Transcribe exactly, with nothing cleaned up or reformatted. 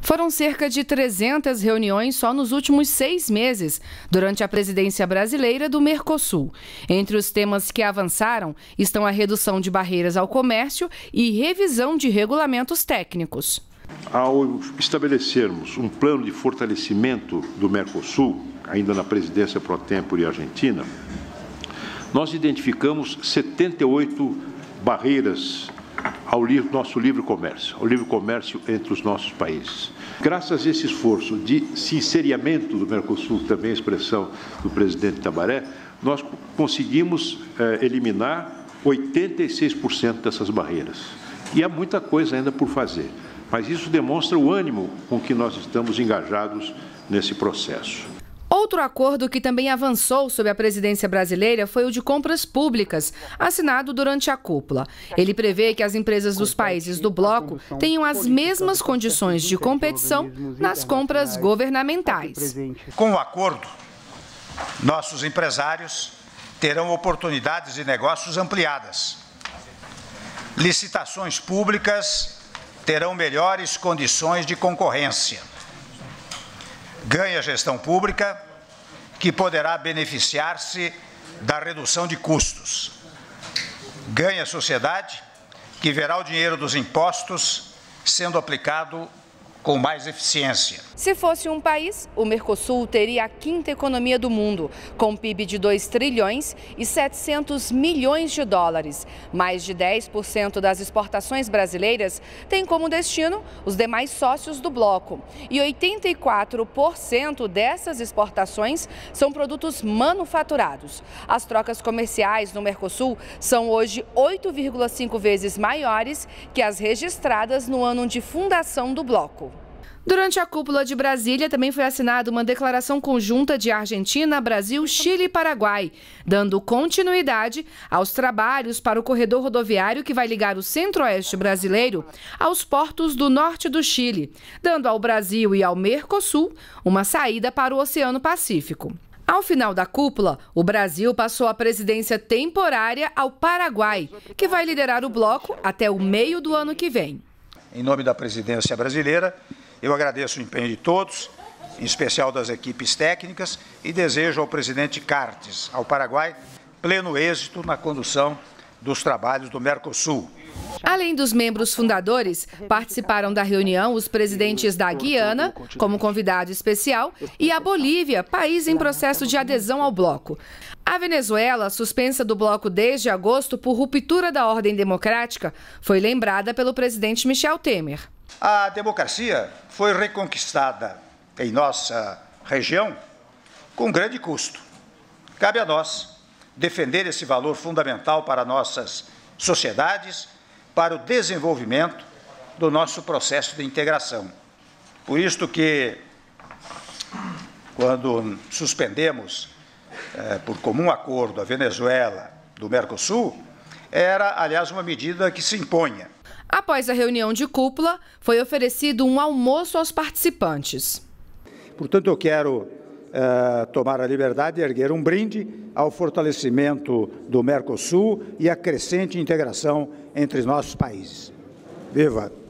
Foram cerca de trezentas reuniões só nos últimos seis meses, durante a presidência brasileira do Mercosul. Entre os temas que avançaram estão a redução de barreiras ao comércio e revisão de regulamentos técnicos. Ao estabelecermos um plano de fortalecimento do Mercosul, ainda na presidência pro tempore argentina, nós identificamos setenta e oito barreiras ao nosso livre comércio, ao livre comércio entre os nossos países. Graças a esse esforço de sinceramento do Mercosul, também a expressão do presidente Tabaré, nós conseguimos eh, eliminar oitenta e seis por cento dessas barreiras. E há muita coisa ainda por fazer, mas isso demonstra o ânimo com que nós estamos engajados nesse processo. Outro acordo que também avançou sob a presidência brasileira foi o de compras públicas, assinado durante a cúpula. Ele prevê que as empresas dos países do bloco tenham as mesmas condições de competição nas compras governamentais. Com o acordo, nossos empresários terão oportunidades de negócios ampliadas. Licitações públicas terão melhores condições de concorrência. Ganha a gestão pública, que poderá beneficiar-se da redução de custos. Ganha a sociedade, que verá o dinheiro dos impostos sendo aplicado com mais eficiência. Se fosse um país, o Mercosul teria a quinta economia do mundo, com P I B de dois trilhões e setecentos milhões de dólares. Mais de dez por cento das exportações brasileiras têm como destino os demais sócios do bloco. E oitenta e quatro por cento dessas exportações são produtos manufaturados. As trocas comerciais no Mercosul são hoje oito vírgula cinco vezes maiores que as registradas no ano de fundação do bloco. Durante a cúpula de Brasília, também foi assinada uma declaração conjunta de Argentina, Brasil, Chile e Paraguai, dando continuidade aos trabalhos para o corredor rodoviário que vai ligar o centro-oeste brasileiro aos portos do norte do Chile, dando ao Brasil e ao Mercosul uma saída para o Oceano Pacífico. Ao final da cúpula, o Brasil passou a presidência temporária ao Paraguai, que vai liderar o bloco até o meio do ano que vem. Em nome da presidência brasileira, eu agradeço o empenho de todos, em especial das equipes técnicas, e desejo ao presidente Cartes, ao Paraguai, pleno êxito na condução dos trabalhos do Mercosul. Além dos membros fundadores, participaram da reunião os presidentes da Guiana, como convidado especial, e a Bolívia, país em processo de adesão ao bloco. A Venezuela, suspensa do bloco desde agosto por ruptura da ordem democrática, foi lembrada pelo presidente Michel Temer. A democracia foi reconquistada em nossa região com grande custo. Cabe a nós defender esse valor fundamental para nossas sociedades, para o desenvolvimento do nosso processo de integração. Por isto que, quando suspendemos, eh, por comum acordo, a Venezuela do Mercosul, era, aliás, uma medida que se impunha. Após a reunião de cúpula, foi oferecido um almoço aos participantes. Portanto, eu quero uh, tomar a liberdade de erguer um brinde ao fortalecimento do Mercosul e à crescente integração entre os nossos países. Viva!